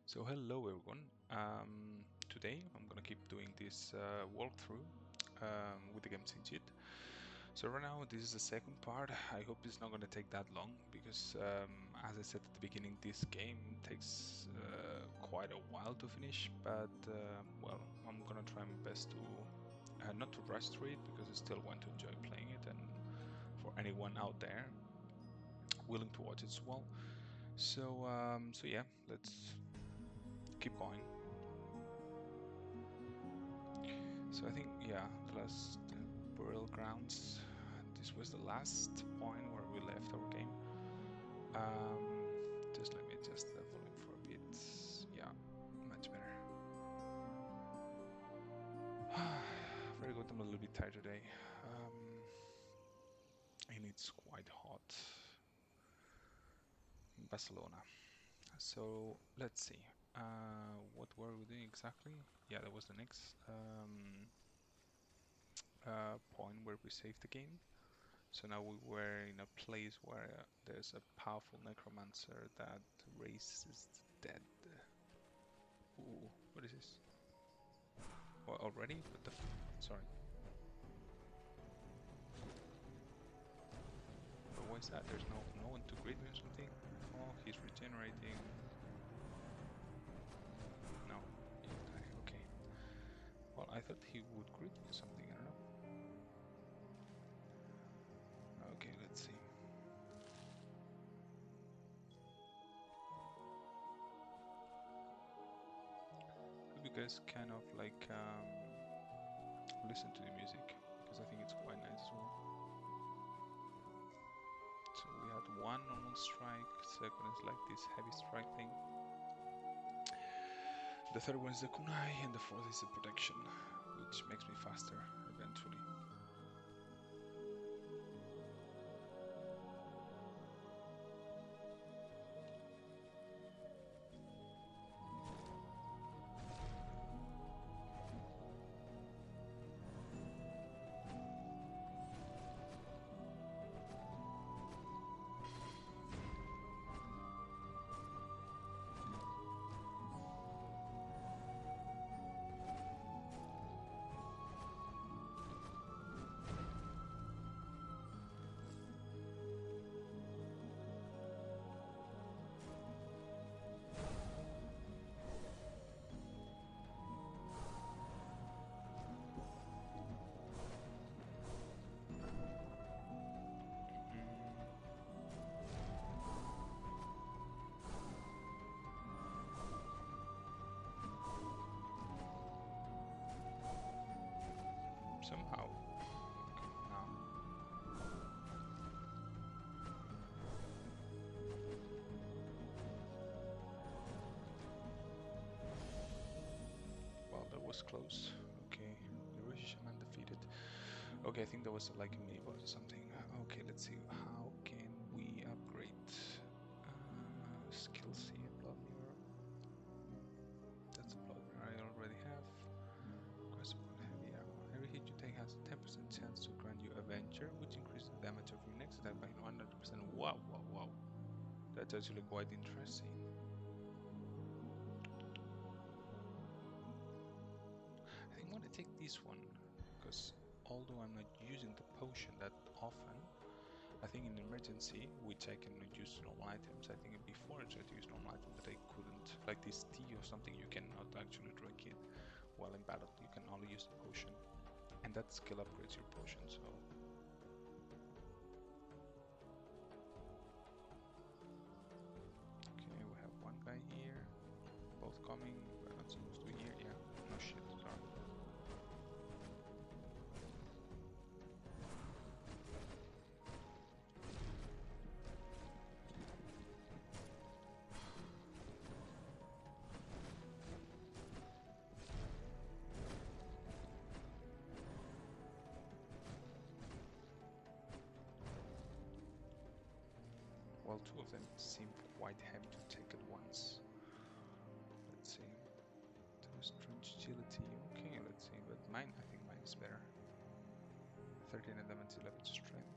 So hello everyone, today I'm gonna keep doing this walkthrough with the game Sinjid. So right now this is the second part. I hope it's not gonna take that long because as I said at the beginning, this game takes quite a while to finish, but well, I'm gonna try my best to not to rush through it because I still want to enjoy playing it, and for anyone out there willing to watch it as well. So yeah, let's keep going. So I think, yeah, the last burial grounds. This was the last point where we left our game. Just let me adjust the volume for a bit. Yeah, much better. Very good. I'm a little bit tired today. And it's quite hot in Barcelona. So let's see. What were we doing exactly? Yeah, that was the next point where we saved the game. So now we were in a place where there's a powerful necromancer that raises the dead. Ooh, what is this? Well, already? What the sorry. But why is that? There's no one to greet me or something? Oh, he's regenerating. No. Okay. Well, I thought he would greet me or something, I don't know. Okay, let's see. Hope you guys kind of like listen to the music, because I think it's quite nice as well. So we had one normal strike, second is like this heavy strike thing. The third one is the kunai, and the fourth is the protection, which makes me faster eventually. Somehow. Okay, now. Well, that was close. Okay, the Roshi Shaman defeated. Okay, I think that was like a mini boss or something. Okay, let's see. How can we upgrade? Skill C, Blood Mirror. That's a Blood Mirror I already have. Request upon heavy ammo. Every hit you take has a 10% chance to grant you Avenger, which increases the damage of your next attack by 100%. Wow, wow, wow. That's actually quite interesting. I think I'm gonna take this one, because although I'm not using the potion that often, I think in emergency, which I cannot use normal items, I think before I tried to use normal items, but I couldn't. Like this tea or something, you cannot actually drink it while in battle. You can only use the potion, and that skill upgrades your potion. So okay, we have one guy here. Both coming. We're not supposed to be here. Yeah. No shit. Sorry. Well, two of them seem quite heavy to take at once. Let's see. Strange agility. Okay, let's see. But mine, I think mine is better. 13 elements, 11 strength.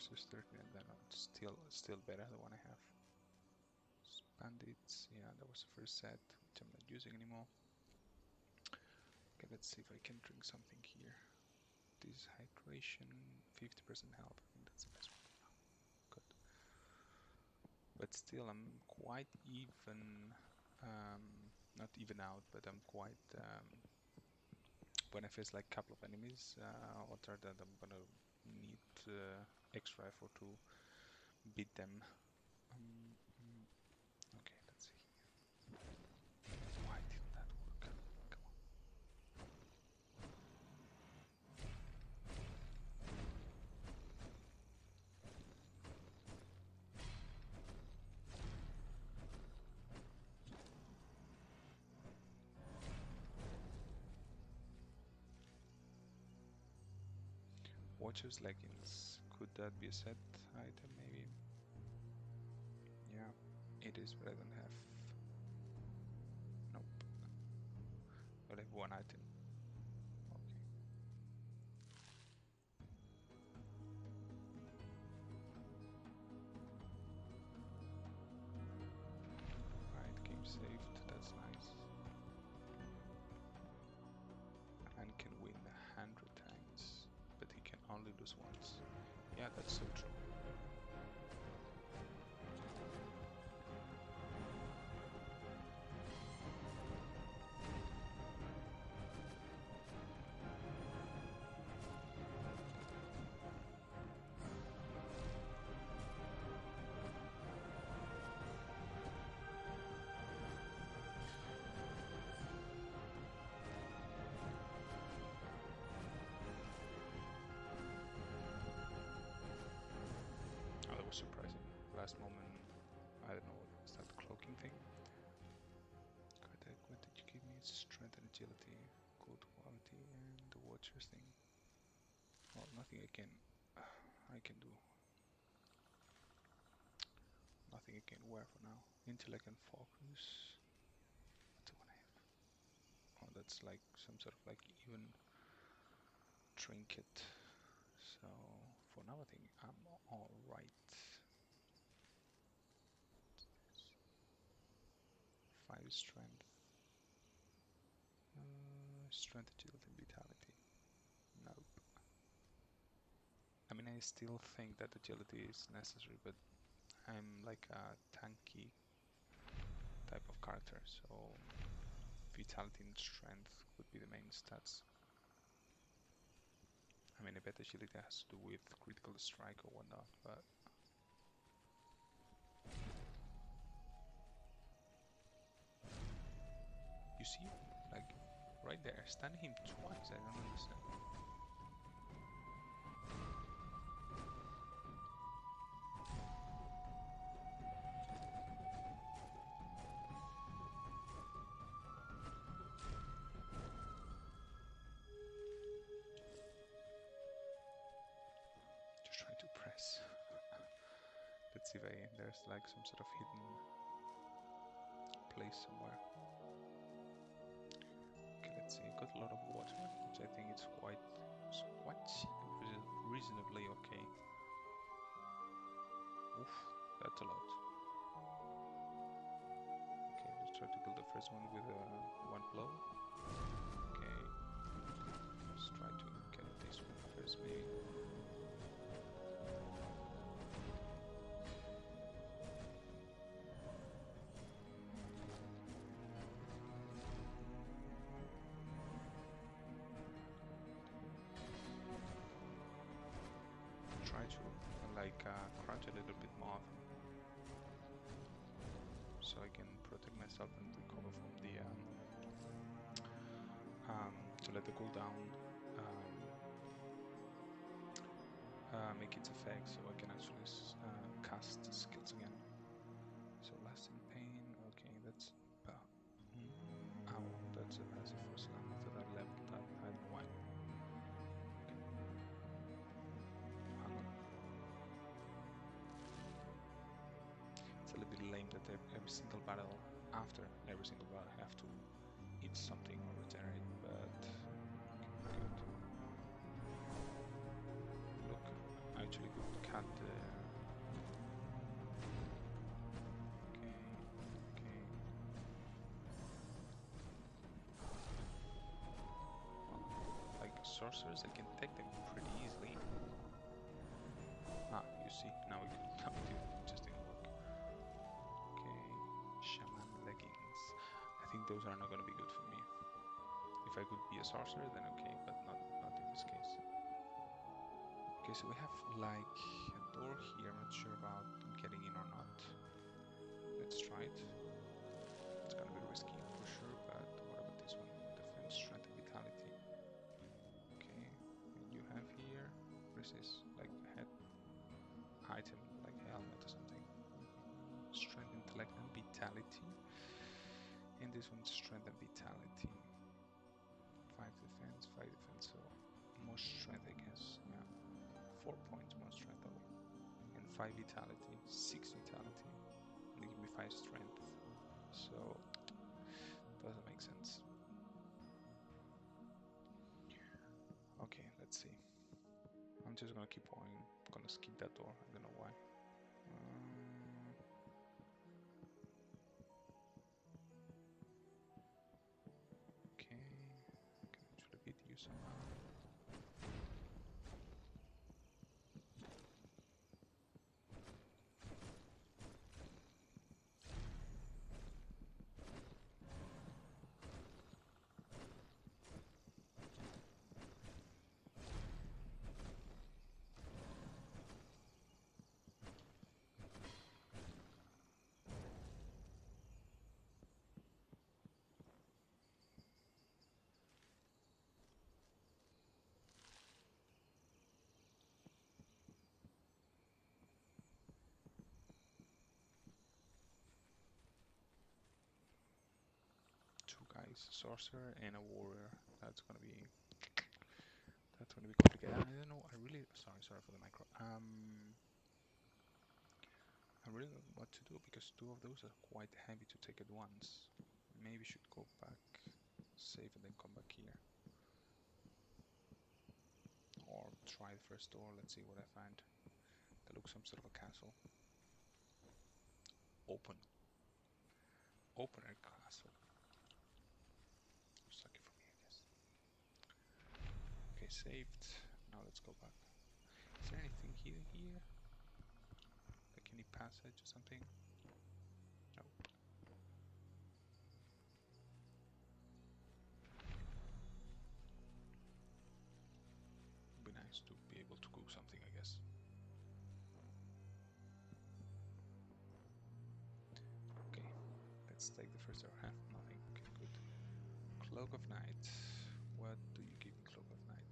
versus 13, and then still better the one I have. Bandits, yeah, that was the first set, which I'm not using anymore. Okay, let's see if I can drink something here. Dehydration, 50% health. I think that's the best one. Good. But still, I'm quite even. Not even out, but I'm quite. When I face like a couple of enemies, odds are that I'm gonna need extra effort to beat them. Okay, let's see. Why didn't that work? Come on. Watcher's leggings. Could that be a set item maybe? Yeah, it is, but I don't have. Nope. I have one item. Okay. Right, game saved. That's nice. And can win 100 times, but he can only lose once. Yeah, that's so true. Oh, that was surprising. Last moment, I don't know what was that cloaking thing. What did you give me? Strength and agility, good quality, and the watchers thing. Well, nothing I can do. Nothing I can wear for now. Intellect and focus. What's the one I have? Oh, that's like some sort of like even trinket. So for now, I think I'm all right. 5 strength, strength, agility, and vitality. Nope. I mean, I still think that agility is necessary, but I'm like a tanky type of character, so vitality and strength would be the main stats. I mean, I bet agility has to do with critical strike or whatnot, but you see, like right there, stun him twice. I don't understand. Just trying to press. Let's see if there's like some sort of hidden place somewhere. Okay, let's see. Got a lot of water, which I think it's quite reasonably okay. Oof, that's a lot. Okay, let's try to kill the first one with one blow. Okay, let's try to get this one first, maybe. Try to like crouch a little bit more often, so I can protect myself and recover from the to let the cooldown make its effect, so I can actually cast skills again. So lasting pain. Okay, that's ow, that's a passive for slam after that leveled up. I don't know why. Okay. Hang on. It's a little bit lame that every single battle, after every single battle, I have to eat something or regenerate, but okay, good. Look, I actually could cut sorcerers, I can take them pretty easily. Ah, you see, now we could. Now we did. It just didn't work. Okay, shaman leggings. I think those are not gonna be good for me. If I could be a sorcerer, then okay, but not in this case. Okay, so we have like a door here. I'm not sure about getting in or not. Let's try it. It's gonna be risky for sure, but what about this one? Defense, strength, and vitality. Okay, and you have here, what is this? Like a head item, like a helmet or something. Strength, intellect, and vitality. And this one's strength and vitality. 5 defense, 5 defense, so more strength, I guess. Yeah, 4 points more strength though. And 5 vitality, 6 vitality. And they give me 5 strength. So doesn't make sense. Okay, let's see. I'm just gonna keep going. I'm gonna skip that door. I don't know why. Okay, I can actually beat you somehow. Two guys, a sorcerer and a warrior. That's gonna be complicated. I don't know. I really sorry for the micro. I really don't know what to do because two of those are quite heavy to take at once. Maybe should go back, save, and then come back here, or try the first door. Let's see what I find. That looks some sort of a castle. Open air castle. Looks lucky for me, I guess. Okay, saved. Now let's go back. Is there anything hidden here? Like any passage or something? Nope. Would be nice to be able to cook something, I guess. Okay, let's take the first door. Huh? Nothing. Okay, good. Cloak of Night. What do you give me, Cloak of Night?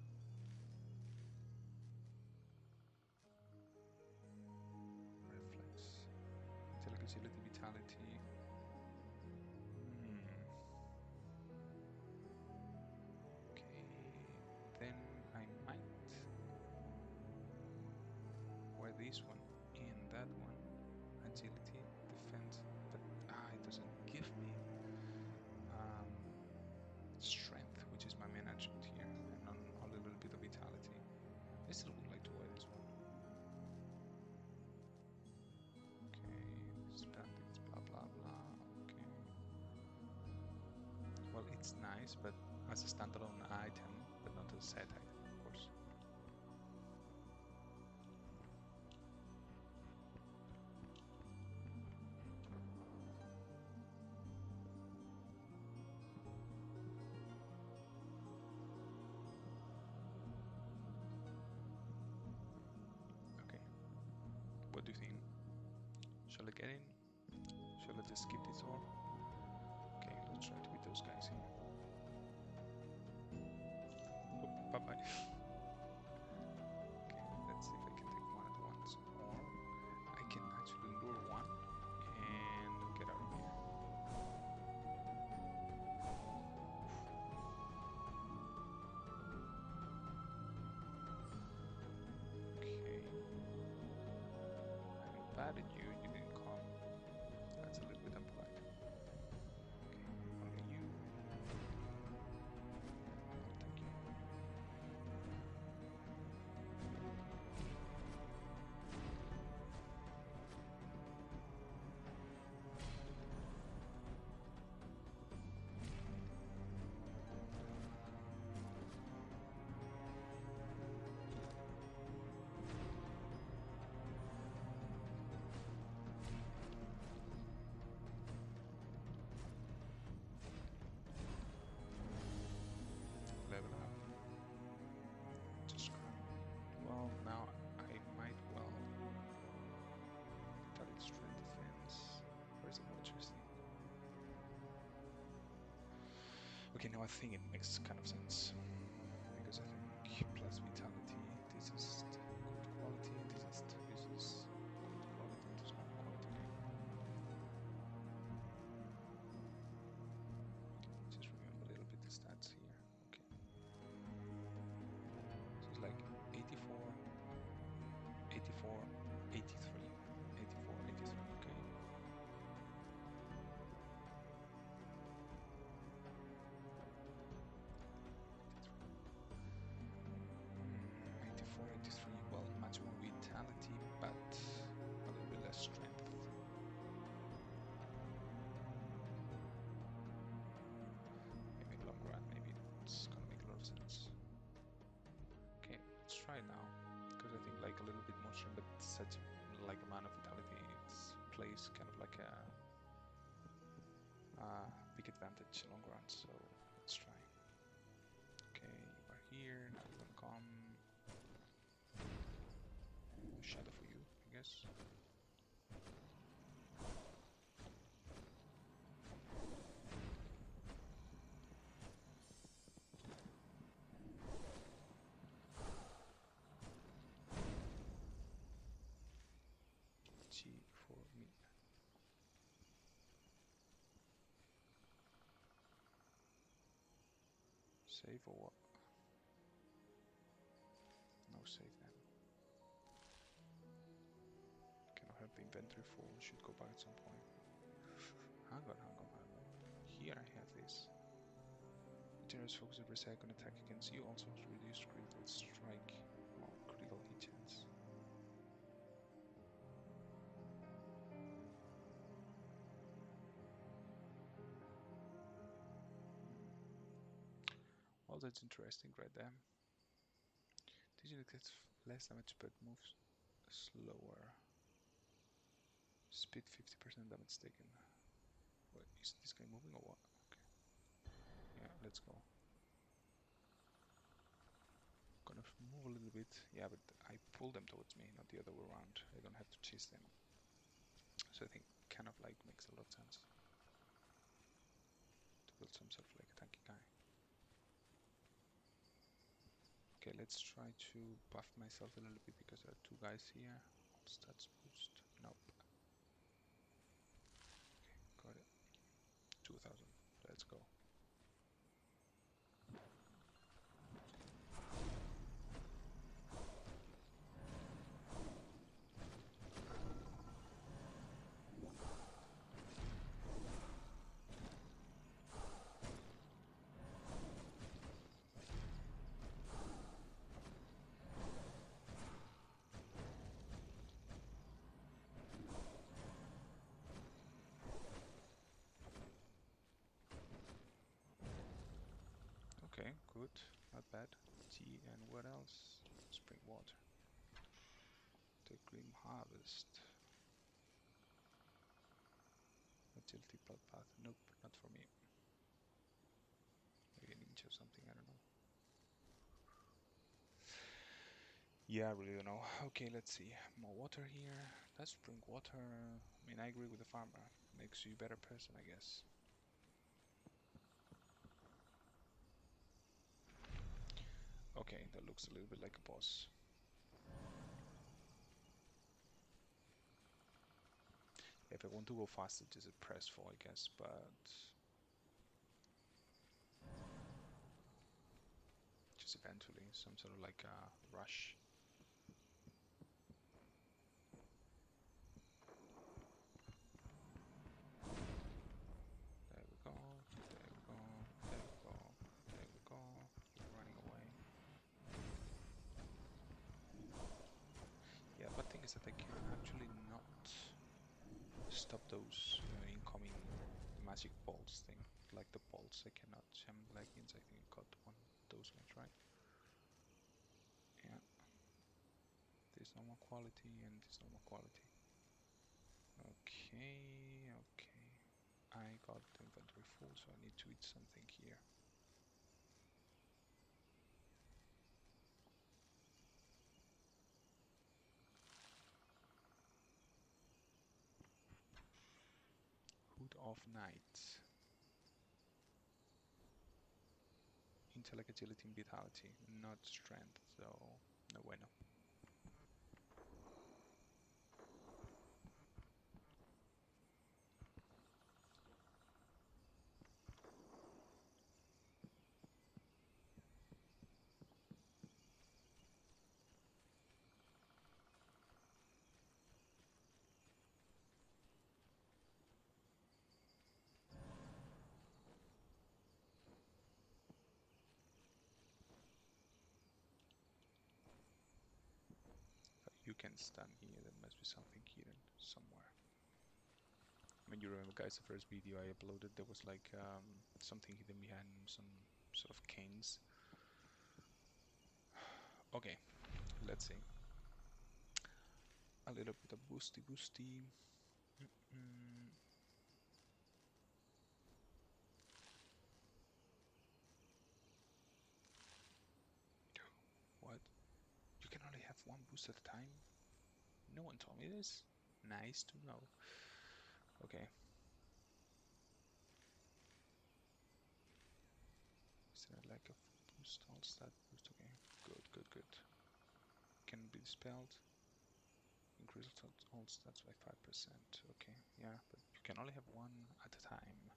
Reflex. Intellect, agility, vitality. Okay, then I might wear this one and that one. Agility, defense, but it doesn't give me strength, which is my main attribute here, and a little bit of vitality. I still would like to wear this one. Okay, standings, blah blah blah. Okay. Well, it's nice, but as a standalone item, but not as a set item, of course. Okay. What do you think? Shall I get in? Shall I just skip this door? Okay, let's try to beat those guys here. Oh, bye-bye. Okay, let's see if I can take one at once, or I can actually lure one and get out of here. Okay. I invited you, you didn't come. That's a little bit unpolite. Okay, only you. No, thank you. Okay, now I think it makes kind of sense. Because I think plus vitality, this is good quality, this is good quality, this is normal quality, okay. Just remember a little bit the stats here. Okay. So it's like 84, 84, 83, 84, 83, okay. Mm, 84, 83, well, much more vitality, but a little bit less strength. Maybe in long run, maybe it's gonna make a lot of sense. Okay, let's try it now, because I think like a little bit more strength, but such like amount of vitality, it's plays kind of like a big advantage long run, so let's try. Okay, you are here, now you're gonna come. Shadow for you, I guess. G for me. Save or what? No save then. Cannot have the inventory full, should go back at some point. Hang on. Here I have this. Generous focus every second attack against you, also reduce critical strike or critical hit chance. Well, that's interesting right there. This unit gets less damage but moves slower. Speed 50% damage taken. Wait, is this guy moving or what? Okay. Yeah, let's go. Gonna move a little bit. Yeah, but I pull them towards me, not the other way around. I don't have to chase them. So I think kind of like makes a lot of sense to build some sort of like a tanky guy. Okay, let's try to buff myself a little bit because there are two guys here. All stats boost. Nope. Okay, got it. 2000. Let's go. Okay, good. Not bad. Tea and what else? Spring water. The Grim Harvest. Agility Bloodbath. Nope, not for me. Maybe a ninja or something, I don't know. Yeah, I really don't know. Okay, let's see. More water here. That's spring water. I mean, I agree with the farmer. Makes you a better person, I guess. Okay, that looks a little bit like a boss. If I want to go faster, just press 4, I guess, but just eventually some sort of like a rush. There we go, there we go, there we go, there we go. Keep running away. Yeah, but thing is that I can actually not stop those incoming magic bolts thing. Like the bolts, I cannot jam leggings. I think I got one those ones, right? Yeah. This normal quality and this normal quality. Okay, okay. I got the inventory full, so I need to eat something here. Hood of Night. intellect, agility, and vitality, not strength. So no bueno. You can stand here. There must be something hidden somewhere. I mean, you remember, guys, the first video I uploaded, there was like something hidden behind some sort of canes. Okay, let's see. A little bit of boosty. What? You can only have one boost at a time? No one told me this. Nice to know. Okay. Is there like a boost? All stat boost. Okay. Good. Can be dispelled. Increase all stats by 5%. Okay. Yeah, but you can only have one at a time.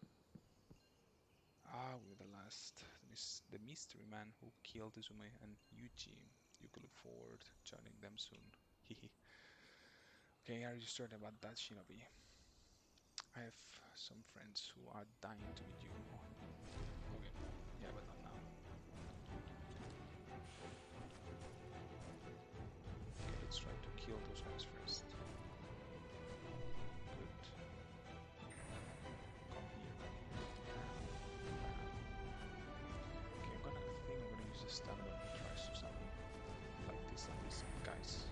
Ah, we're the last. The mystery man who killed Izumi and Yuji. You can look forward to joining them soon. Okay, are you certain about that, Shinobi? I have some friends who are dying to meet you. Okay, yeah, but not now. Okay, let's try to kill those guys first. Good. Come here. Okay, I think I'm gonna use the stun when he tries to summon like this and these guys.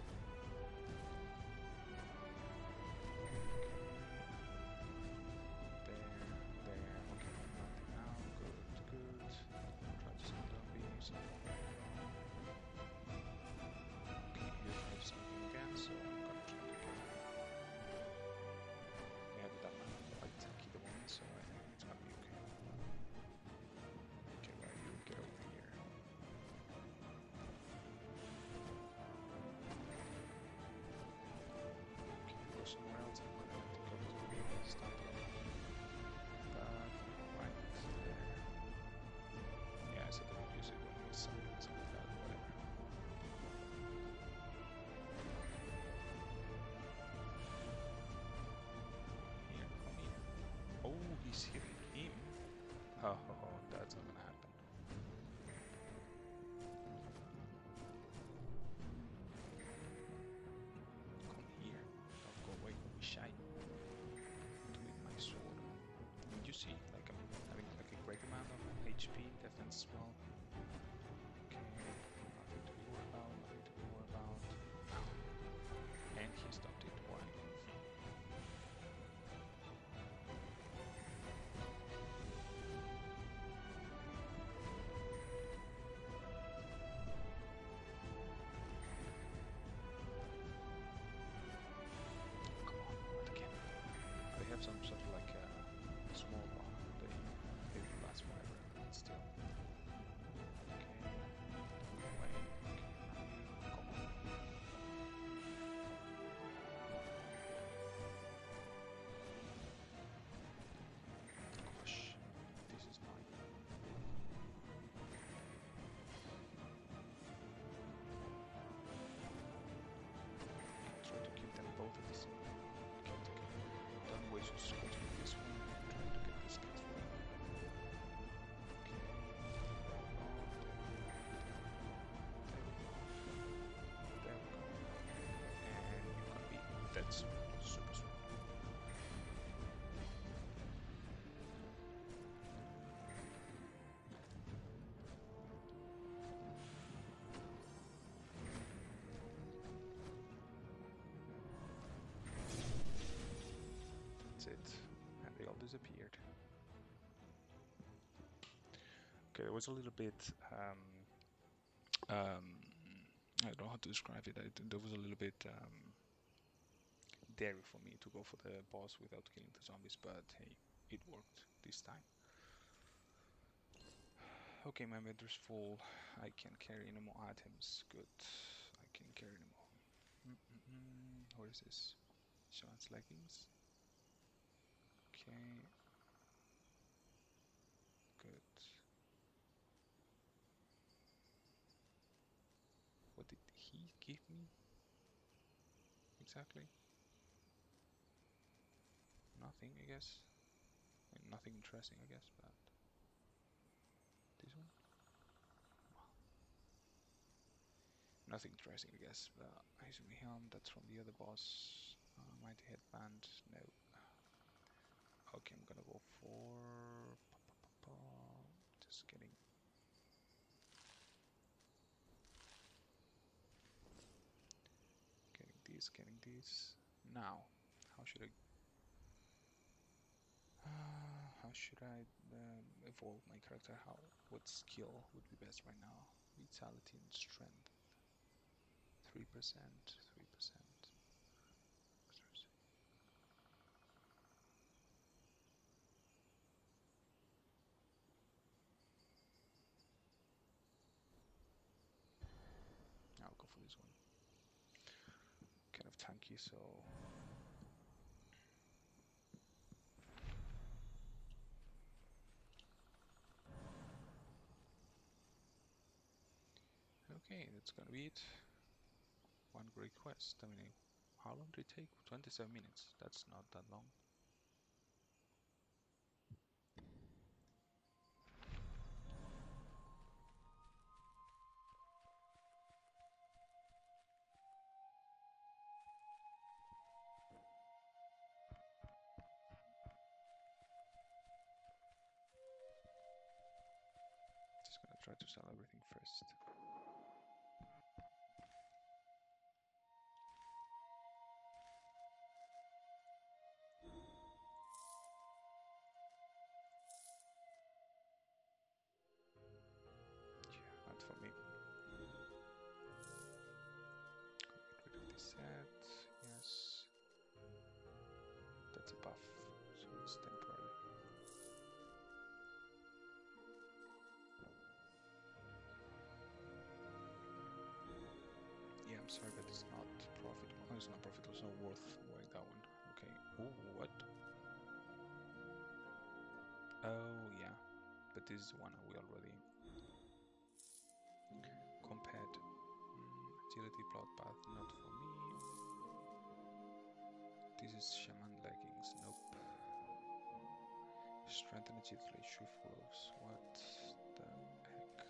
There. Okay, nothing now. Good. Try to summon the beams. Okay, you try to summon him again, so I'm gonna try to kill him. Yeah, but I'm quite tanky the moment, so I think it's gonna be okay. Okay, well, you get over here. Okay, go somewhere else. I'm gonna have to go to the stop line. But right there. Yeah, I said I would use it when he's something like that, whatever. Here, come here. Oh, he's hitting him. Oh, that's not gonna happen. Come here. Don't go away. Don't be shy. Do it, my sword. Did you see? Like I'm having like a great amount of HP, defense as well. Okay, nothing to be worried about. And he stopped it. Why? Come on, not again. They have some sort of like a small one. They will last forever, but still. Okay, don't go away. Okay, now you come on. Gosh, this is mine. Try to keep them both at the same time. Okay. Don't waste your skills with this one. Try to get this guy through. Okay. There we go. And you're gonna be dead soon. Super soon. That's it. And they all disappeared. Okay, there was a little bit I don't know how to describe it. There was a little bit dare for me to go for the boss without killing the zombies, but hey, it worked this time. Okay, my inventory's full. I can carry no more items. Good. I can carry no more. What is this? Shaman's leggings. Okay. Good. What did he give me? Exactly? Nothing, I guess. Nothing interesting, I guess, but this one? Well, nothing interesting, I guess, but Izumi Helm, that's from the other boss. Mighty Headband, no. Okay, I'm gonna go for just getting this. Now, how should I evolve my character? What skill would be best right now? Vitality and strength. 3%, 3%. I'll go for this one. Kind of tanky, so okay, that's gonna be it. One great quest. I mean, how long did it take? 27 minutes. That's not that long. Just gonna try to sell everything first. Yeah, not for me. Get rid of this set. Yes. That's a buff, so it's temporary. Yeah, I'm sorry, but it's not profitable. Oh, it's not profitable, it's not worth wearing that one. Okay. Oh, what? Oh, yeah. But this is the one we already compared. Agility bloodbath, not for me. This is shaman leggings. Nope. Strength and agility, shoe flows. What the heck?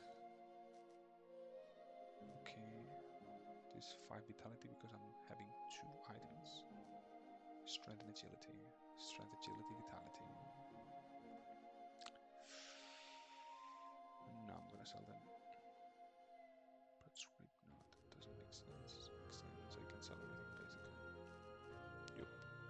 Okay. This 5 vitality because I'm having 2 items. Strength and agility. Strength, agility, vitality. No, I'm gonna sell them. But sweet, no, that doesn't make sense. Makes sense. I can sell everything basically. Yup.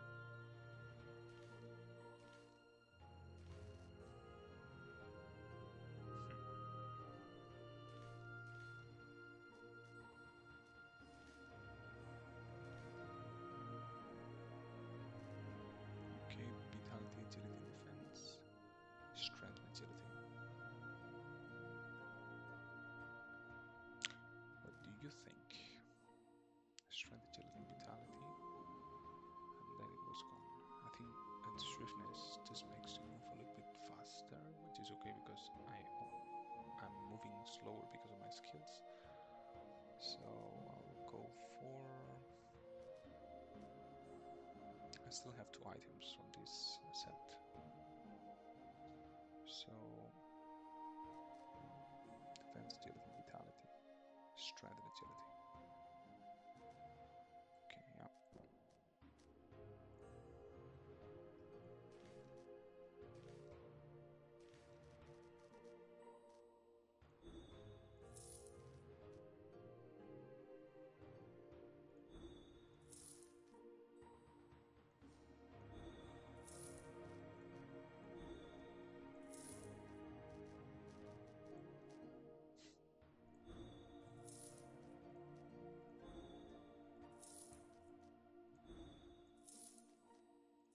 Okay, vitality, agility, defense. Strength and agility. What do you think? Strength, agility, vitality, and then it was gone. I think that swiftness just makes you move a little bit faster, which is okay because I'm moving slower because of my skills. So I'll go for. I still have 2 items from this set. So defense, agility, vitality, strength, and agility. Okay, yeah.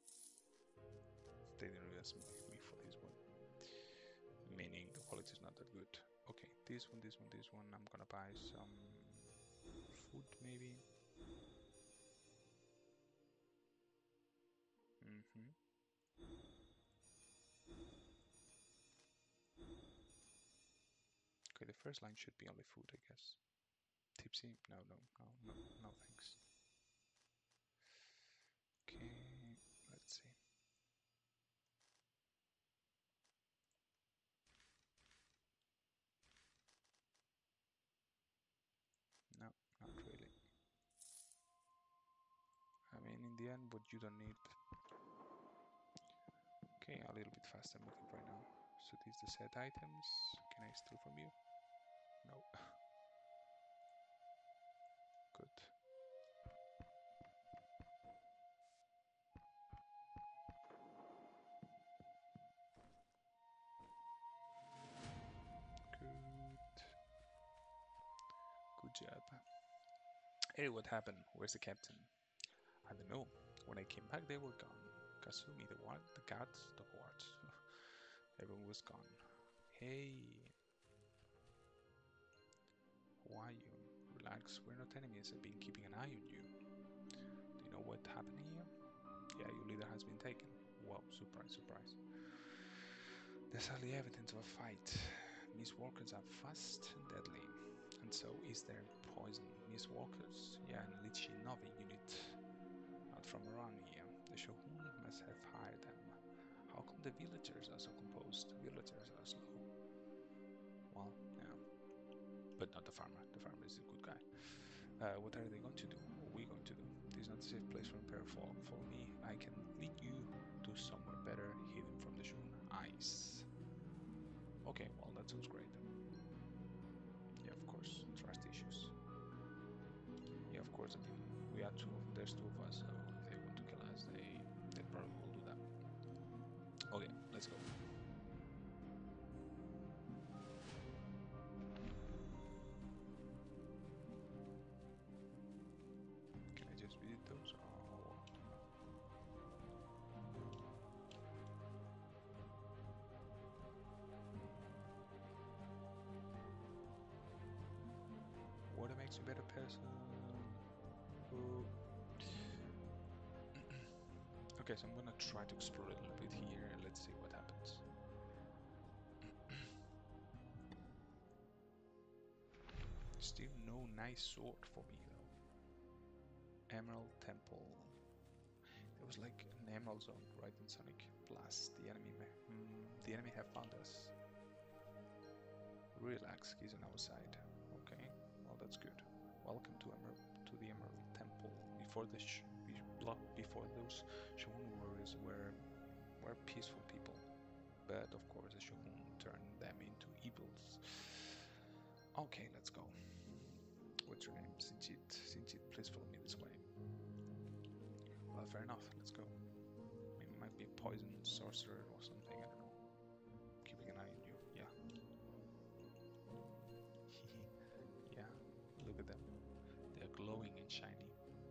They didn't really ask me for this one, meaning the quality is not that good. Okay, this one. I'm gonna buy some food maybe. Okay, the first line should be only food, I guess. Tipsy? No, thanks. Okay, let's see. No, not really. I mean, in the end, what you don't need. Okay, a little bit faster moving right now. So these the set items. Can I steal from you? No. Good. Good job. Hey, what happened? Where's the captain? I don't know. When I came back, they were gone. Kasumi, the what? The guards? The what? Everyone was gone. Hey. Who are you? Relax, we're not enemies. I've been keeping an eye on you. Do you know what happened here? Yeah, your leader has been taken. Wow, surprise, surprise. There's hardly evidence of a fight. Miss Walkers are fast and deadly. And so is their poison. Miss Walkers? Yeah, an Lichy Novi unit. Not from around here. The Shogun must have hired them. How come the villagers are so composed? Villagers are slow. Well, yeah. But not the farmer. The farmer is a good guy. What are they going to do? What are we going to do? This is not a safe place for Imperial folk. Follow me. I can lead you to somewhere better, hidden from the Shogun eyes. Okay, well, that sounds great. Yeah, of course. Trust issues. Yeah, of course. I mean, we are there's two of us, so if they want to kill us, they probably will do that. Okay, let's go. Can I just visit those? Oh. What makes you a better person? Okay, so I'm gonna try to explore a little bit here and let's see what happens. Still no nice sword for me though. Emerald Temple. There was like an emerald zone right in Sonic. Plus the enemy have found us. Relax, he's on our side. Okay, well that's good. Welcome to the Emerald Temple. Before those Shogun warriors were peaceful people, but of course the Shogun turned them into evils. Okay, let's go. What's your name? Sinjid. Sinjid, please follow me this way. Well, fair enough. Let's go. It might be a poison sorcerer or something. I don't know. Keeping an eye on you. Yeah. Yeah. Look at them. They're glowing and shiny.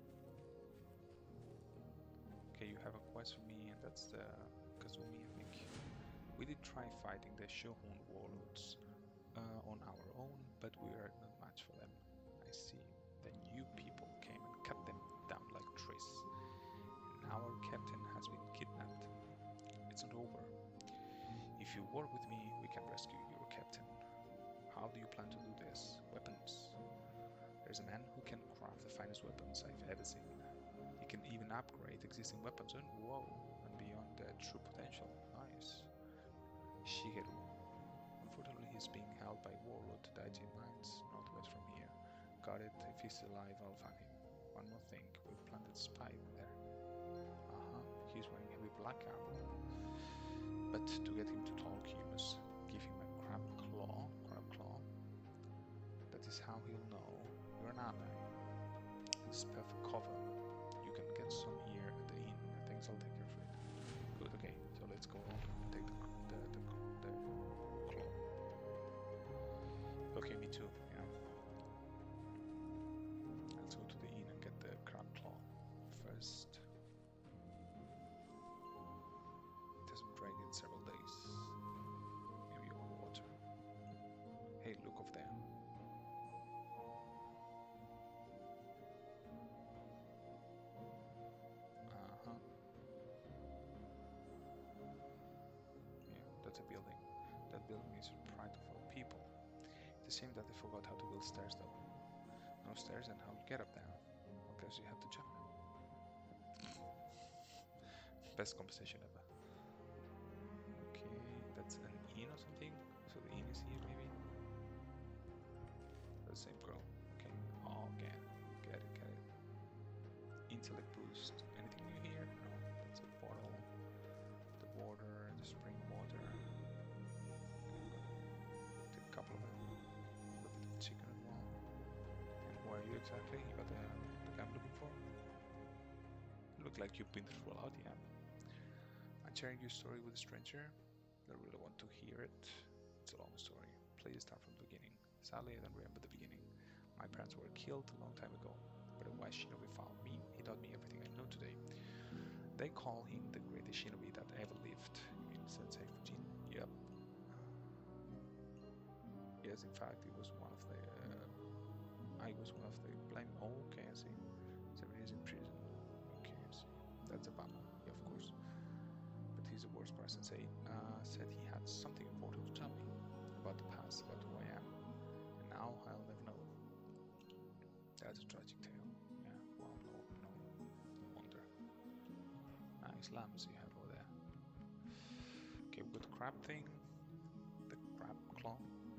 Okay, you have a quest for me, and that's the Kazumi, I think. We did try fighting the Shogun warlords on our own, but we are not much for them. I see. Then you people came and cut them down like trees. And our captain has been kidnapped. It's not over. If you work with me, we can rescue your captain. How do you plan to do this? Weapons. There's a man who can craft the finest weapons I've ever seen. He can even upgrade existing weapons and beyond their true potential. Nice. Shigeru. Unfortunately, he's being held by Warlord Daichi Mines, northwest from here. Got it. If he's alive, I'll find him. One more thing, we've planted a spy in there. He's wearing heavy black armor. But to get him to talk, you must give him a crab claw. That is how he'll know you're an ally. This is perfect cover. You can get some here at the inn. Thanks, I'll take care of it. Good, okay, so let's go and take the claw. Okay, me too, yeah. Let's go to the inn and get the crab claw first. It hasn't rained in several days. Maybe over water. a building. That building is a pride of our people. It's a shame that they forgot how to build stairs though. No stairs and how you get up there. I guess you have to jump. Best conversation ever. Okay, that's an inn or something. So the inn is here maybe. The same girl. Okay. Oh, okay. Get it, get it. Intellect boost. Anything new here? No. That's a bottle. The water, the spring water. Take a couple of them. A bit of chicken as well. And who are you exactly? You got the guy I'm looking for? You look like you've been through a lot, yeah. I'm sharing your story with a stranger. I really want to hear it. It's a long story. Please start from the beginning. Sadly, I don't remember the beginning. My parents were killed a long time ago, but a wise shinobi found me. He taught me everything I know today. They call him the greatest shinobi that ever lived. You mean Sensei Fujin? Yep. Yes, in fact, it was one of the. I was one of the blame. Oh, okay, I see. 7 years in prison. Okay, I see. That's a bummer. Yeah, of course. But he's the worst part. Sensei said he had something important to tell me about the past, about who I am. And now I'll never know. That's a tragic tale. Yeah, well, no wonder. Nice lambs you have over there. Okay, we've got the crab thing, the crab claw,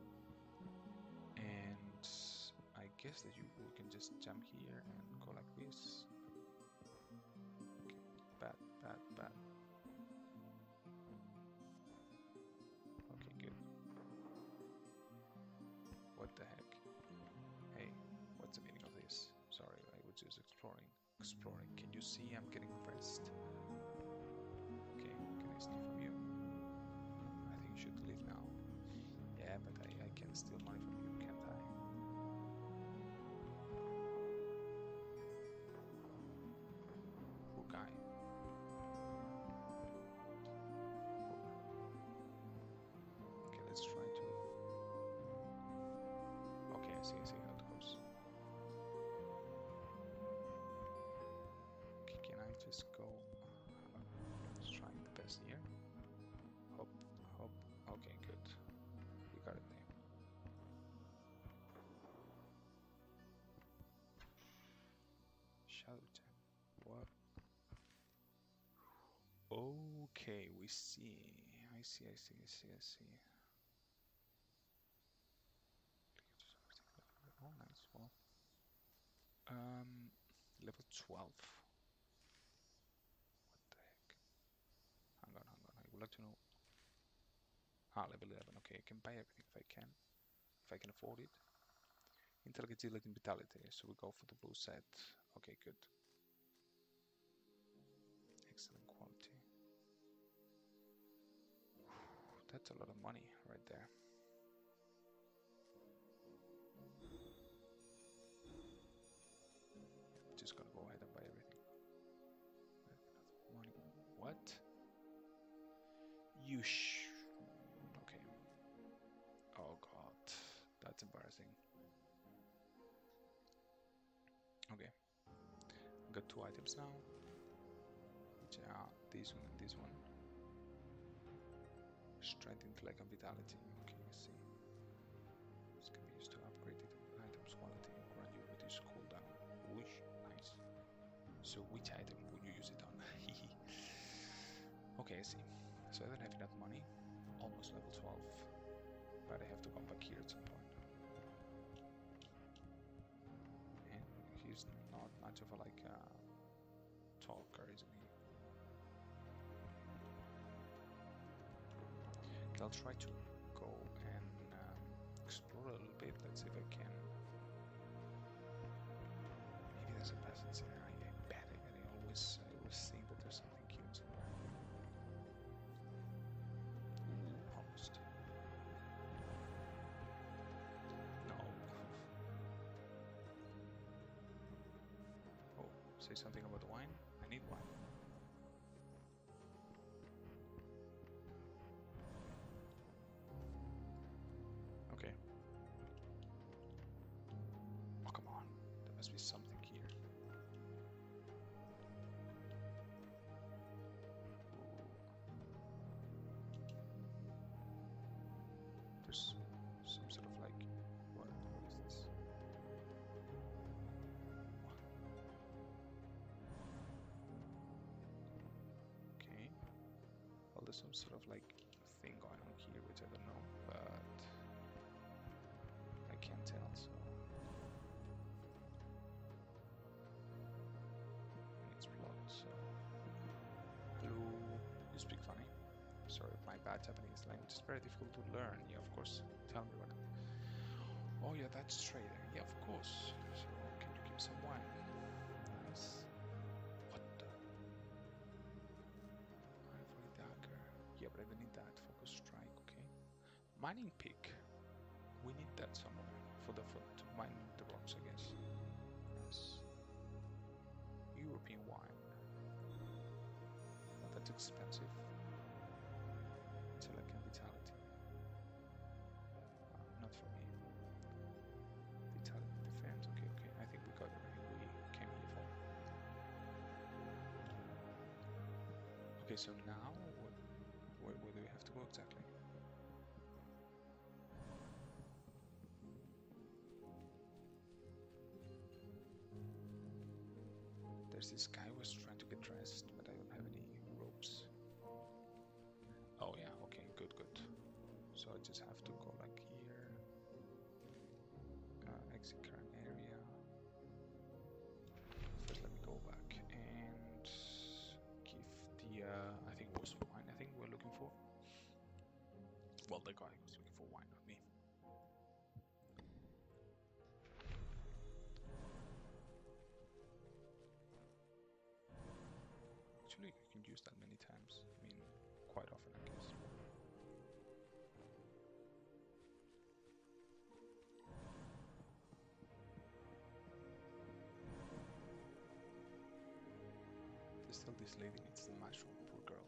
and I guess that we can just jump here and go like this. Okay, bad. Okay, good. What the heck? Hey, what's the meaning of this? Sorry, I was just exploring. Can you see I'm getting pressed? Okay, can I steal from you? I think you should leave now. Yeah, but I can steal money from you, can't I? Poor guy. Okay, let's try to... Okay, I see how it goes. Okay, can I just go... Let's try the best here. Hop. Okay, good. We got it there. Shadow Gem. What? Okay, we see. I see. Oh, nice. Well, level 12. What the heck? Hang on. I would like to know. Level 11. Okay, I can buy everything if I can afford it. Intellect, agility, and vitality. So we go for the blue set. Okay, good. Excellent quality. That's a lot of money right there. Just gonna go ahead and buy everything. Money. What? Okay. Oh god, that's embarrassing. Okay, got 2 items now, which are this one and this one. Strength, intellect, and vitality. Okay, let's see. This can be used to upgrade it items quality and grant you reduced cooldown. Whoosh, nice. So which item would you use it on? Okay, I see. So I don't have enough money. Almost level 12. But I have to come back here at some point. And he's not much of a talker, isn't he? I'll try to go and explore a little bit. Let's see if I can. Maybe there's a peasant there. I bet I always think that there's something cute somewhere. Ooh, almost. No. Oh, say something about the wine? I need wine. Okay. Oh, come on. There must be something here. some sort of like thing going on here, which I don't know, but I can't tell, so it's blocked, so hello, you speak funny? Sorry, my bad Japanese language is very difficult to learn. Yeah, of course, tell me what. Oh yeah, that's trader. Yeah, of course. So can you give some wine? Nice. What the? Ivory dagger. Yeah, but I don't need that. Focus strike, okay. Mining pick. We need that somewhere for to mine the rocks, I guess. Yes. European wine. But that's expensive. Intellect and vitality. Not for me. Vitality, defense. Okay, okay. I think we got everything we came here for. Okay, so now where do we have to go exactly? There's this guy who was trying to get dressed, but I don't have any ropes. Oh yeah, okay, good, good. So I just have to go like here, exit current area. First let me go back and give the, I think it was wine I think we're looking for. Well, the guy was looking for wine, not me. Actually, you can use that many times. I mean, quite often, I guess. There's still this lady needs the mushroom, poor girl.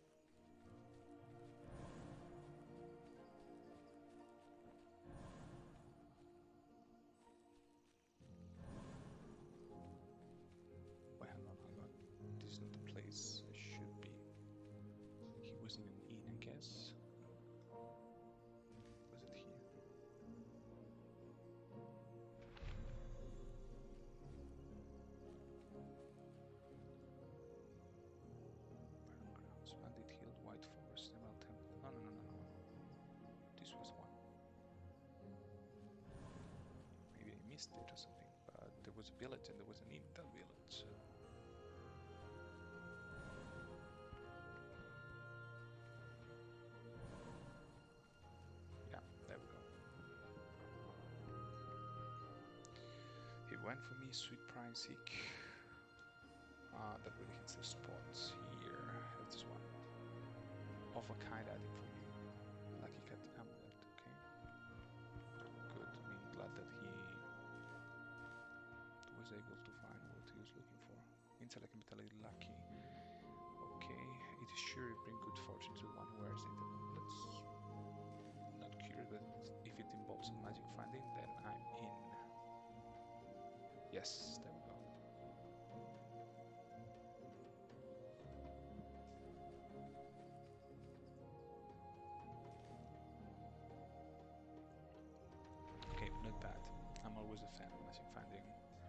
Wait, hang on, hang on. This is not the place I should be. He was in an inn, I guess. Was it here? Grounds, Bandit Hill, White Forest, Emerald Temple. No, no, no, no, no. This was one. Maybe I missed it or something, but there was a village and there was an inn in that village. Yeah, there we go. He went for me, sweet pricey. That really hits the spots here. Here's this one. Of a kind adding for you. Lucky cat amulet, okay. Good, I mean, glad that he was able to find what he was looking for. Intellect and vitality, lucky. Okay, it is sure to bring good fortune to the one who wears it. Let's not curious, but if it involves some magic finding, then I'm in. Yes, there we go. Okay, not bad. I'm always a fan of magic finding.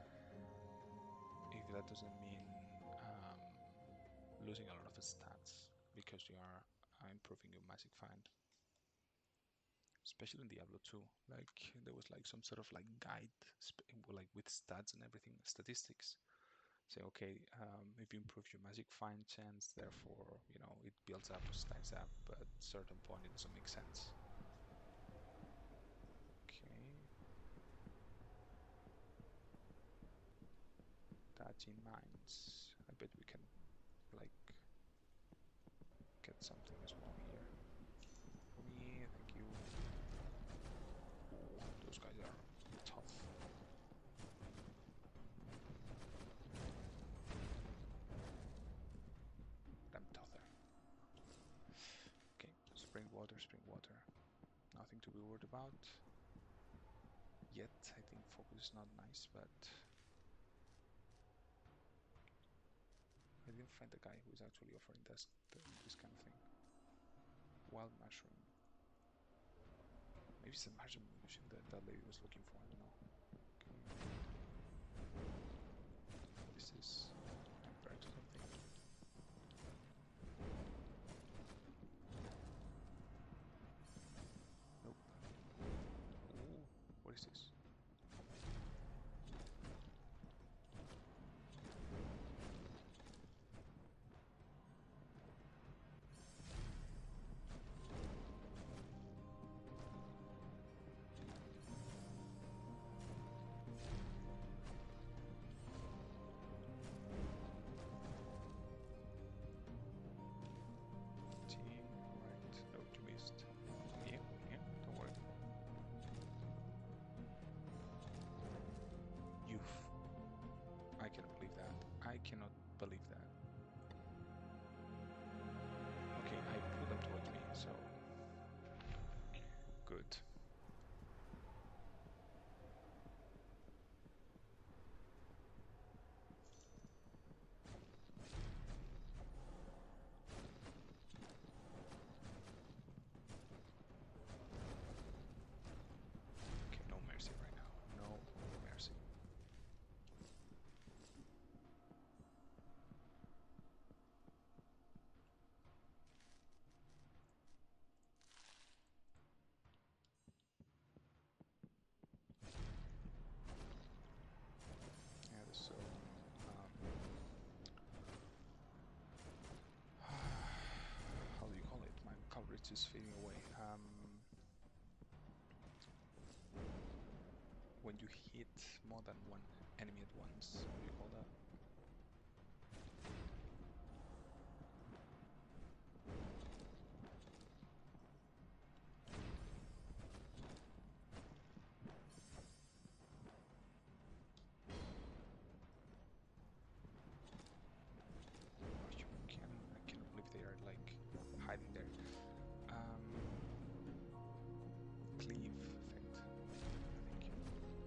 If that doesn't mean losing a lot of stats because you are improving your magic find. Especially in Diablo 2, like there was like some sort of like guide, like with stats and everything, statistics. Say, okay, if you improve your magic find chance, therefore, you know, it builds up, stacks up, but at a certain point it doesn't make sense. Okay. Touching mines. I bet we can, like, get something as well here. For me, thank you. Ooh, those guys are tough. But I'm tougher. Okay, spring water, spring water. Nothing to be worried about. Yet, I think focus is not nice, but I didn't find the guy who is actually offering this kind of thing. Wild mushroom. Maybe it's a mushroom illusion that that lady was looking for, I don't know. Okay. This is perks, I think. cannot believe that. Okay, I pulled them towards me, so good. Okay, no mercy right now. No mercy. Yeah, so how do you call it? My coverage is fading away. When you hit more than one enemy at once, what do you call that? Oh, you can, I cannot believe they are like hiding there. Cleave effect, I think.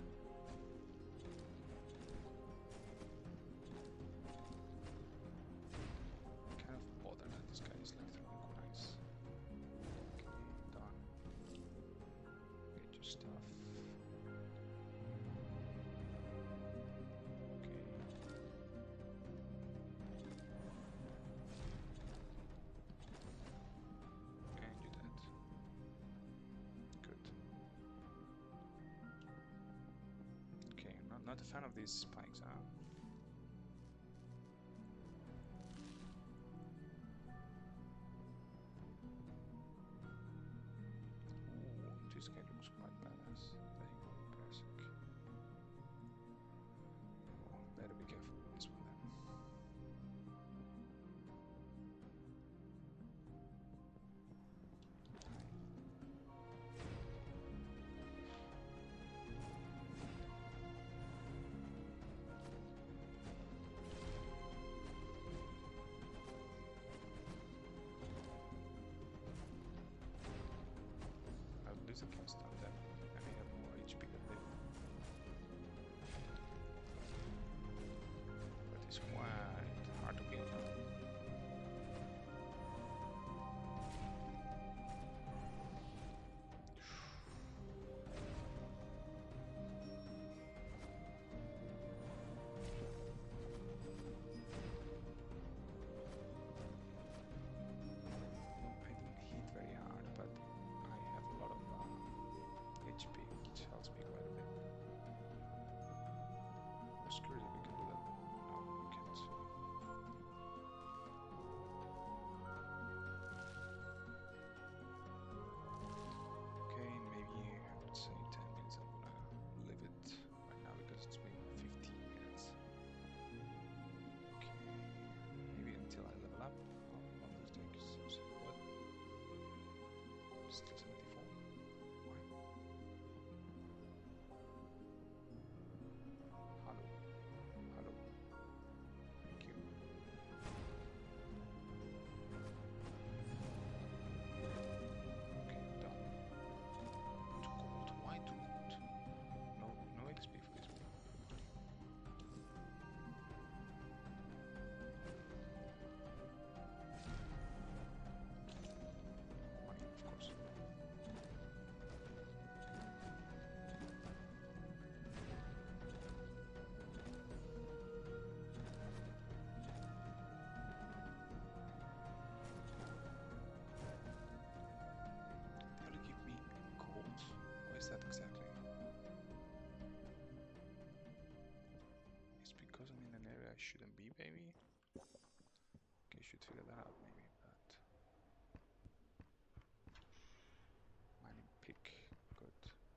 Kind of bothered that this guy is like throwing kunais. Okay, done. Get your stuff. Okay. And you're dead. Good. Okay, not a fan of these spikes, huh? Ooh, this guy looks quite badass. Dang, Persic. Oh, better be careful with this one then. At least I can stun them, and I have more HP than they do. But it's quite hard to kill them. I didn't hit very hard, but I have a lot of HP, which helps me quite a bit. I was curious if we can do that. No, we can't. Okay, maybe let's say 10 minutes. I'm gonna leave it right now because it's been 15 minutes. Okay, maybe until I level up. How long does it take? What? Still 74? Why? Hello. Hello. Thank you. Okay, done. Too cold. Why too cold? No XP for this one. Money, of course. They only give me gold. What is that exactly? It's because I'm in an area I shouldn't be, maybe? Okay, should figure that out, maybe, but... Mining pick. Good.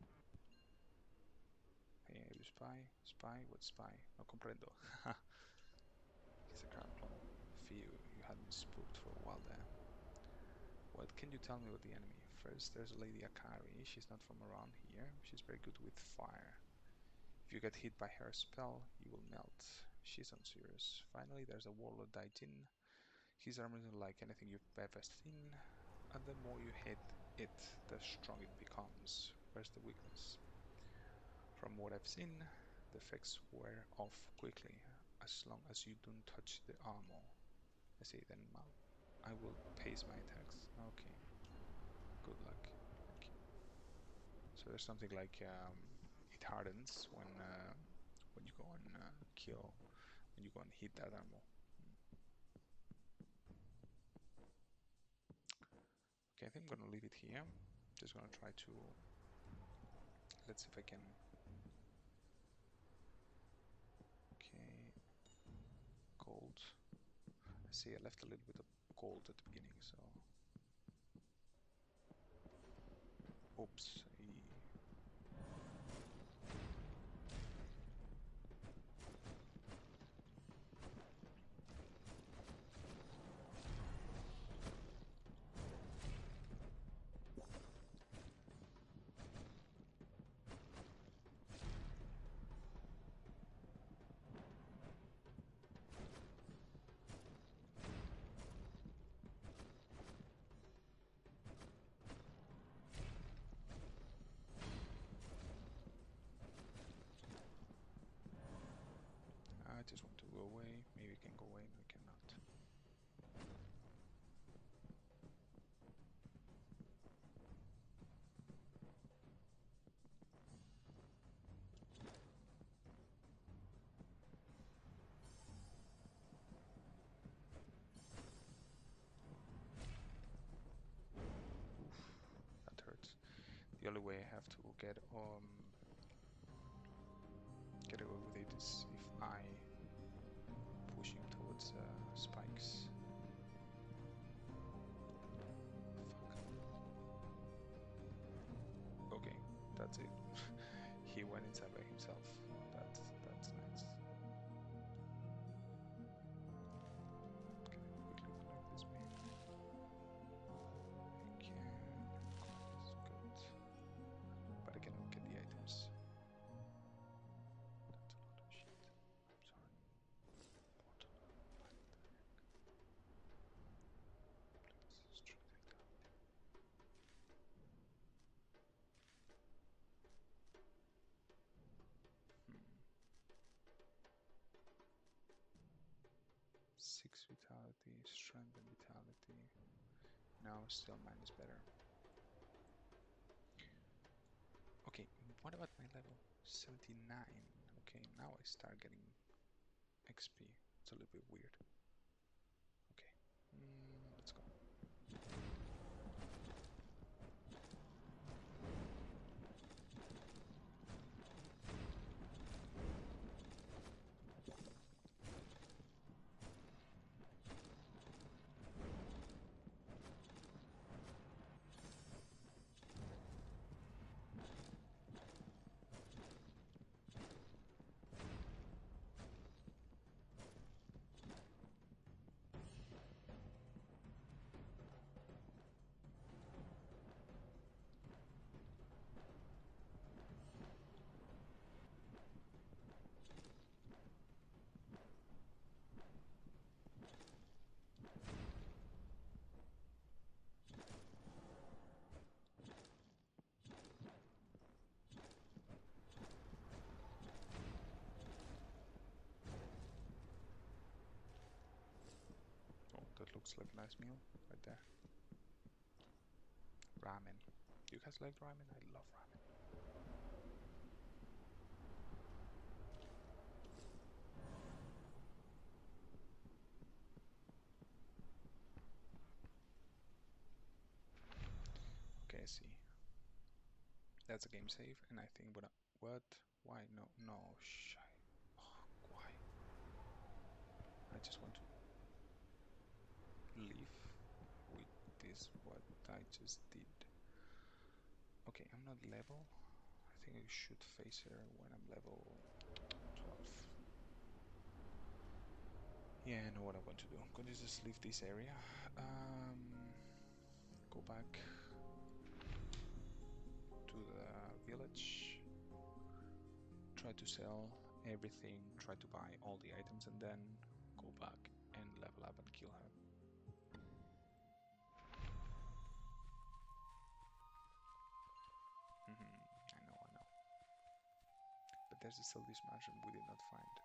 Hey, you spy? Spy? What spy? No comprendo. He's a current clone. Phew, you had me spooked for a while there. What can you tell me about the enemy? First, there's a lady Akari. She's not from around here. She's very good with fire. If you get hit by her spell, you will melt. She's unserious. Finally, there's a warlord Daitin. His armor is unlike anything you've ever seen, and the more you hit it, the stronger it becomes. Where's the weakness? From what I've seen, the effects wear off quickly, as long as you don't touch the armor. I see, then I will pace my attacks. Okay, good luck. Thank you. So there's something like it hardens when you go and kill, when you go and hit that armor. Okay, I think I'm gonna leave it here. Just gonna try to, let's see if I can. Okay, gold. I see I left a little bit of gold at the beginning, so oops. I just want to go away. Maybe I can go away. No, I cannot. Oof, that hurts. The only way I have to get away with it is if I push him towards spikes. Fuck. Okay, that's it. He went inside by himself. That's nice. Can I quickly collect this maybe? I can. Good. But I cannot get the items. That's a lot of shit. I'm sorry. Bottle. What the heck? Please, strict vitality. 6 vitality, strength and vitality. Now still mine is better. Okay, what about my level? 79. Okay, now I start getting XP. It's a little bit weird. Okay, let's go. Oh, that looks like a nice meal right there. Ramen. Do you guys like ramen? I love ramen. Okay, I see. That's a game save, and I think what? Why? No, no, oh, why? I just want to leave with this, what I just did. Okay, I'm not level. I think I should face her when I'm level 12. Yeah, I know what I'm going to do. I'm going to just leave this area. Go back to the village. Try to sell everything, try to buy all the items, and then go back and level up and kill her. I know. But there's still this mushroom we did not find.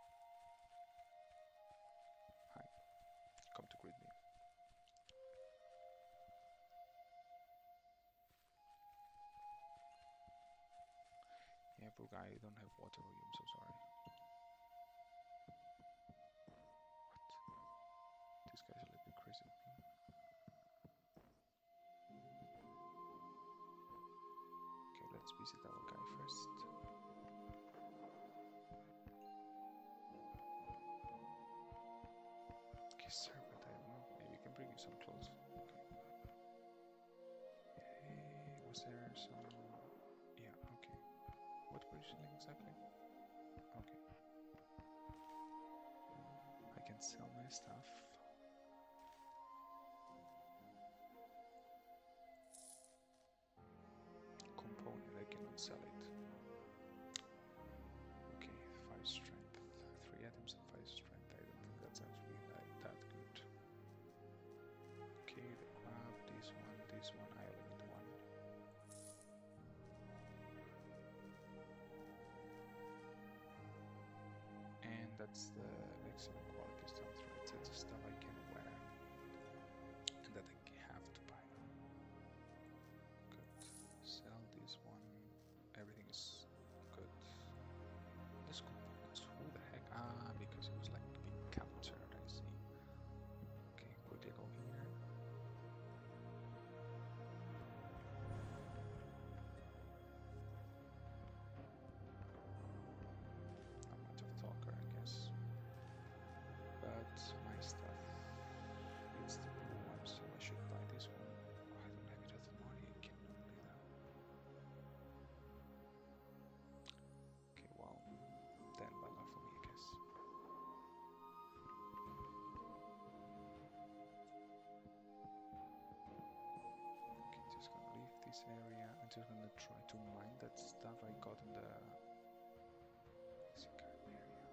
Hi, come to greet me. Yeah, poor guy, I don't have water for you, I'm so sorry. What? This guy's a little bit crazy with me. Okay, let's visit our guy first. Okay, sir, but I don't know. Maybe I can bring you some clothes. Okay. Hey, was there some... Yeah, okay. What were you selling exactly? Okay. I can sell my stuff. Component, I cannot sell it. Okay, 5 strength. 3 items and 5 strength. I don't think that's actually that good. Okay, the crab, this one, I only need 1. And that's the excellent quality stuff, right? So it's the stuff I can wear and that I have to buy. Good. Sell this one. Everything is good. This components, who the heck? Ah, because it was like being captured, I see. Okay, quickly go here. Not much of a talker, I guess. But my stuff, it's the blue one, so I should buy this one. Oh, I don't have enough money, I cannot believe that. Okay, well, then bad luck for me, I guess. Okay, just gonna leave this area. I'm just gonna try to mine that stuff I got in the Mexican area.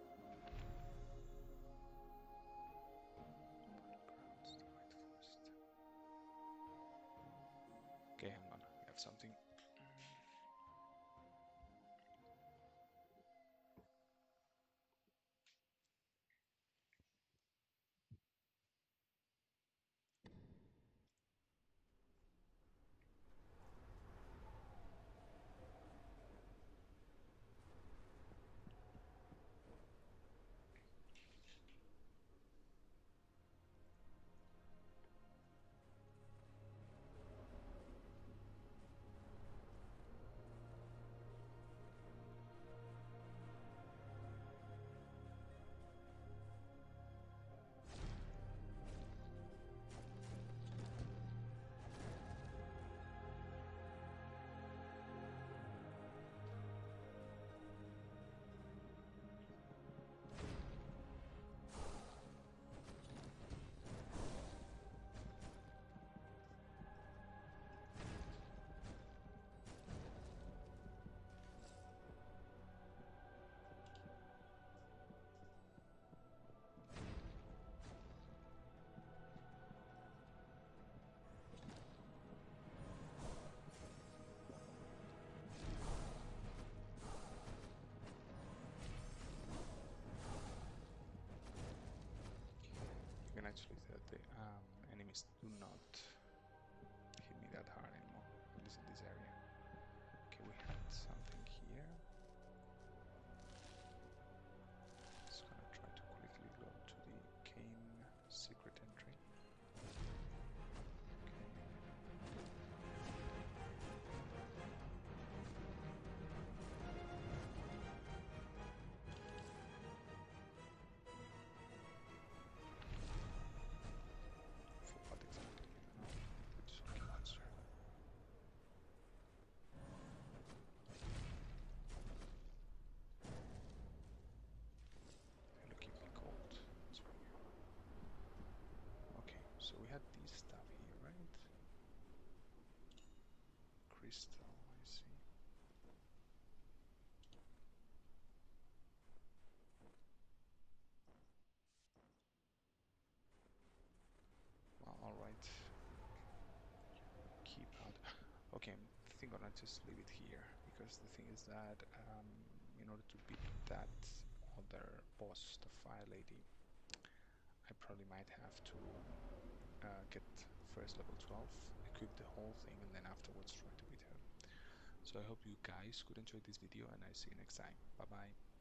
Battlegrounds, the White Forest. Okay, hang on, I have something. You can actually tell the enemies do not hit me that hard anymore, at least in this area. Okay, we had something here. Just gonna try to quickly go to the cane secret entry. For what exactly? think I'm gonna just leave it here, because the thing is that in order to beat that other boss, the fire lady, I probably might have to get first level 12, equip the whole thing, and then afterwards try to beat her. So I hope you guys could enjoy this video, and I see you next time. Bye bye.